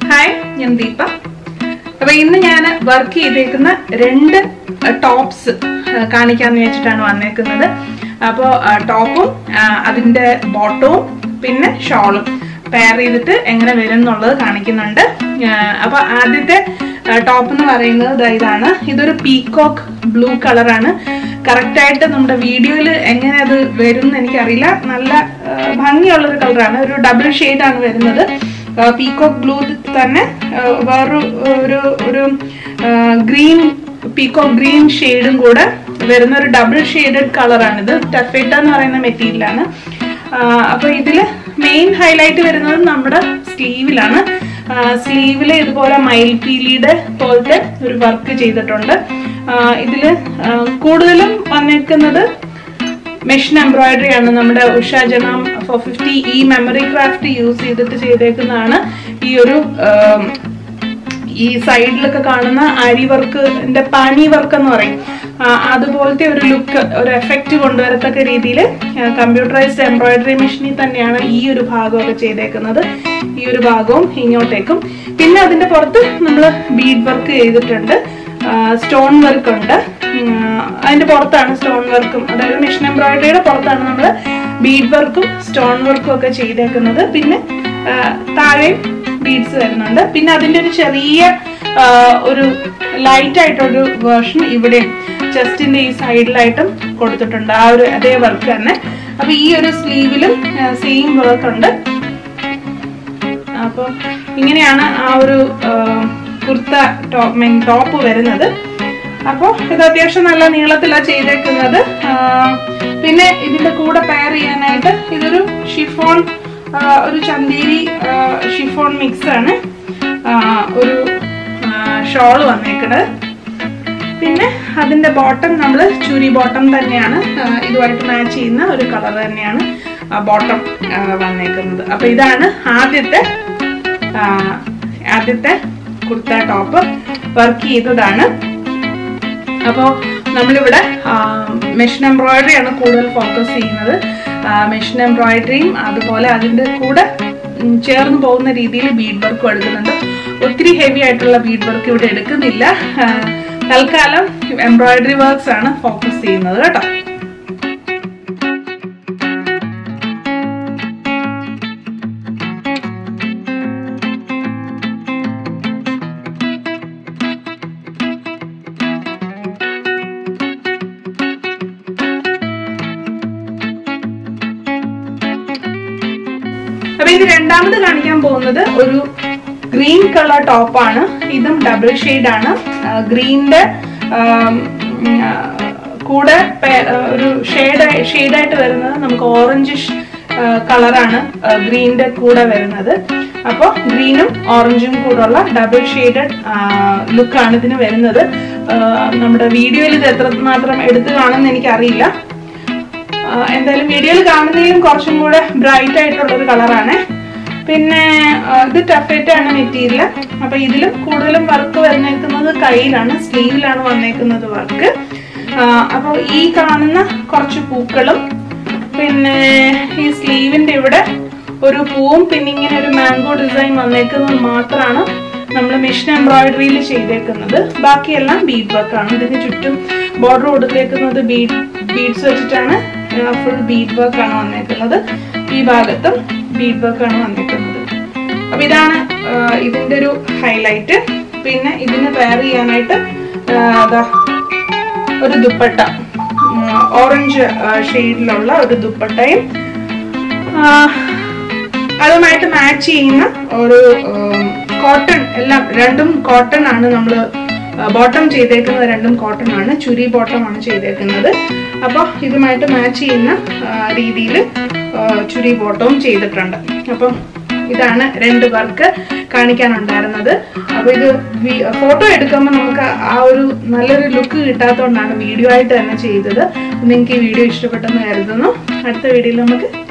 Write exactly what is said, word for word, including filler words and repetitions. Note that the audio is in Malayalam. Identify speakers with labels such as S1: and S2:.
S1: Hi, I am Deepa. Now, I am working on two tops. കാണിക്കാന്ന് വെച്ചിട്ടാണ് വന്നേക്കുന്നത്. അപ്പോൾ ടോപ്പും അതിന്റെ ബോട്ടവും പിന്നെ ഷോളും പെയർ ചെയ്തിട്ട് എങ്ങനെ വരും എന്നുള്ളത് കാണിക്കുന്നുണ്ട്. അപ്പോൾ ആദ്യത്തെ ടോപ്പ് എന്ന് പറയുന്നത് ഇതാണ്. ഇതൊരു പീകോക്ക് ബ്ലൂ കളറാണ്. കറക്റ്റ് ആയിട്ട് നമ്മുടെ വീഡിയോയിൽ എങ്ങനെ അത് വരും എന്ന് എനിക്കറിയില്ല. നല്ല ഭംഗിയുള്ള ഒരു കളറാണ്. ഒരു ഡബിൾ ഷെയ്ഡ് ആണ് വരുന്നത്. പീകോക്ക് ബ്ലൂ തന്നെ വേറൊരു ഒരു ഒരു ഗ്രീൻ പീകോക്ക് ഗ്രീൻ ഷെയ്ഡും കൂടെ വരുന്ന ഒരു ഡബിൾ ഷെയ്ഡഡ് കളറാണിത്. ടഫേറ്റ എന്ന് പറയുന്ന മെറ്റീരിയലാണ്. അപ്പോൾ ഇതിൽ മെയിൻ ഹൈലൈറ്റ് വരുന്നത് നമ്മുടെ സ്ലീവിലാണ്. സ്ലീവിൽ ഇതുപോലെ മയിൽപീലിയുടെ പോലത്തെ ഒരു വർക്ക് ചെയ്തിട്ടുണ്ട്. ഇതിൽ കൂടുതലും വന്നിരിക്കുന്നത് മെഷീൻ എംബ്രോയിഡറി ആണ്. നമ്മുടെ ഉഷ ജനാം ഫോർ ഫിഫ്റ്റി ഈ മെമ്മറി ക്രാഫ്റ്റ് യൂസ് ചെയ്തിട്ട് ചെയ്തേക്കുന്നതാണ്. ഈ ഒരു ഈ സൈഡിലൊക്കെ കാണുന്ന ആരി വർക്കിന്റെ പാനി വർക്ക് എന്ന് പറയും, അതുപോലത്തെ ഒരു ലുക്ക്, ഒരു എഫക്റ്റ് കൊണ്ടുവരത്തക്ക രീതിയിൽ കമ്പ്യൂട്ടറൈസ്ഡ് എംബ്രോയിഡറി മെഷീനിൽ തന്നെയാണ് ഈ ഒരു ഭാഗമൊക്കെ ചെയ്തേക്കുന്നത്. ഈ ഒരു ഭാഗവും ഇങ്ങോട്ടേക്കും. പിന്നെ അതിന്റെ പുറത്ത് നമ്മൾ ബീഡ് വർക്ക് ചെയ്തിട്ടുണ്ട്. സ്റ്റോൺ വർക്ക് ഉണ്ട്. അതിന്റെ പുറത്താണ് സ്റ്റോൺ വർക്കും, അതായത് മെഷീൻ എംബ്രോയിഡറിയുടെ പുറത്താണ് നമ്മൾ ബീഡ് വർക്കും സ്റ്റോൺ വർക്കും ഒക്കെ ചെയ്തേക്കുന്നത്. പിന്നെ താഴെയും ബീഡ്സ് വരുന്നുണ്ട്. പിന്നെ അതിന്റെ ഒരു ചെറിയ ഒരു ലൈറ്റ് ആയിട്ടൊരു വേർഷൻ ഇവിടെ ചെസ്റ്റിന്റെ ഈ സൈഡിലായിട്ടും കൊടുത്തിട്ടുണ്ട്. ആ ഒരു അതേ വർക്ക് തന്നെ. അപ്പൊ ഈ ഒരു സ്ലീവിലും സെയിം വർക്ക് ഉണ്ട്. അപ്പൊ ഇങ്ങനെയാണ് ആ ഒരു കുർത്ത ടോപ്പ് മെയിൻ ടോപ്പ് വരുന്നത്. അപ്പോൾ ഇത് അത്യാവശ്യം നല്ല നീളത്തിലാണ് ചെയ്തേക്കുന്നത്. പിന്നെ ഇതിന്റെ കൂടെ പെയർ ചെയ്യാനായിട്ട് ഇതൊരു ഷിഫോൺ, ഒരു ചന്തേരി ഷിഫോൺ മിക്സ് ആണ് ഒരു ഷോള് വന്നേക്കുന്നത്. പിന്നെ അതിന്റെ ബോട്ടം നമ്മൾ ചുരി ബോട്ടം തന്നെയാണ്, ഇതുമായിട്ട് മാച്ച് ചെയ്യുന്ന ഒരു കളർ തന്നെയാണ് ബോട്ടം വന്നേക്കുന്നത്. അപ്പൊ ഇതാണ് ആദ്യത്തെ ആദ്യത്തെ കുർത്ത ടോപ്പ് വർക്ക് ചെയ്തതാണ്. അപ്പോൾ നമ്മളിവിടെ മെഷീൻ എംബ്രോയിഡറി ആണ് കൂടുതൽ ഫോക്കസ് ചെയ്യുന്നത്. മെഷീൻ എംബ്രോയിഡറിയും അതുപോലെ അതിൻ്റെ കൂടെ ചേർന്ന് പോകുന്ന രീതിയിൽ ബീഡ് വർക്കും എടുക്കുന്നുണ്ട്. ഒത്തിരി ഹെവി ആയിട്ടുള്ള ബീഡ് വർക്ക് ഇവിടെ എടുക്കുന്നില്ല. തൽക്കാലം എംബ്രോയിഡറി വർക്ക്സ് ആണ് ഫോക്കസ് ചെയ്യുന്നത് കേട്ടോ. അപ്പൊ ഇത് രണ്ടാമത് കാണിക്കാൻ പോകുന്നത് ഒരു ഗ്രീൻ കളർ ടോപ്പാണ്. ഇതും ഡബിൾ ഷെയ്ഡ് ആണ്. ഗ്രീനിന്റെ കൂടെ ഒരു ഷെയ്ഡ് ഷെയ്ഡായിട്ട് വരുന്നത് നമുക്ക് ഓറഞ്ചിഷ് കളറാണ് ഗ്രീനിന്റെ കൂടെ വരുന്നത്. അപ്പോൾ ഗ്രീനും ഓറഞ്ചും കൂടെയുള്ള ഡബിൾ ഷെയ്ഡഡ് ലുക്കാണ് ഇതിന് വരുന്നത്. നമ്മുടെ വീഡിയോയിൽ ഇത് എത്രമാത്രം എടുത്തു കാണുമെന്ന് എനിക്കറിയില്ല. എന്തായാലും വീഡിയോയിൽ കാണുന്നതിലും കുറച്ചും കൂടെ ബ്രൈറ്റ് ആയിട്ടുള്ള ഒരു കളറാണ്. പിന്നെ ഇത് ടഫേറ്റ ആണ് മെറ്റീരിയൽ. അപ്പൊ ഇതിലും കൂടുതലും വർക്ക് വന്നേക്കുന്നത് കയ്യിലാണ്, സ്ലീവിലാണ് വന്നേക്കുന്നത് വർക്ക്. അപ്പോൾ ഈ കാണുന്ന കുറച്ച് പൂക്കളും പിന്നെ ഈ സ്ലീവിന്റെ ഇവിടെ ഒരു പൂവും പിന്നെ ഇങ്ങനെ ഒരു മാംഗോ ഡിസൈൻ വന്നേക്കുന്നത് മാത്രമാണ് നമ്മൾ മെഷീൻ എംബ്രോയിഡറിയിൽ ചെയ്തേക്കുന്നത്. ബാക്കിയെല്ലാം ബീഡ് വർക്കാണ്. ഇതിന് ചുറ്റും ബോർഡർ കൊടുത്തേക്കുന്നത് ബീഡ് ബീഡ്സ് വെച്ചിട്ടാണ്. ഫുൾ ബീഡ് വർക്ക് ആണ് വന്നേക്കുന്നത്. ഈ ഭാഗത്തും ബീഡ് വർക്ക് ആണ് വന്നേക്കുന്നത്. അപ്പൊ ഇതാണ് ഇതിന്റെ ഒരു ഹൈലൈറ്റ്. പിന്നെ ഇതിന് പെയർ ചെയ്യാനായിട്ട് ഒരു ദുപ്പട്ട, ഓറഞ്ച് ഷെയ്ഡിലുള്ള ഒരു ദുപ്പട്ടയും അതുമായിട്ട് മാച്ച് ചെയ്യുന്ന ഒരു കോട്ടൺ, എല്ലാം രണ്ടും കോട്ടൺ ആണ്. നമ്മൾ ബോട്ടം ചെയ്തേക്കുന്നത് രണ്ടും കോട്ടൺ ആണ്. ചുരി ബോട്ടം ആണ് ചെയ്തേക്കുന്നത്. അപ്പോൾ ഇതുമായിട്ട് മാച്ച് ചെയ്യുന്ന രീതിയിൽ ചുരി ബോട്ടവും ചെയ്തിട്ടുണ്ട്. അപ്പം ഇതാണ് രണ്ട് വർക്ക് കാണിക്കാനുണ്ടായിരുന്നത്. അപ്പോൾ ഇത് ഫോട്ടോ എടുക്കുമ്പോൾ നമുക്ക് ആ ഒരു നല്ലൊരു ലുക്ക് കിട്ടാത്തതുകൊണ്ടാണ് വീഡിയോ ആയിട്ട് തന്നെ ചെയ്തത്. നിങ്ങൾക്ക് ഈ വീഡിയോ ഇഷ്ടപ്പെട്ടെന്ന് കരുതുന്നു. അടുത്ത വീഡിയോയിൽ നമുക്ക്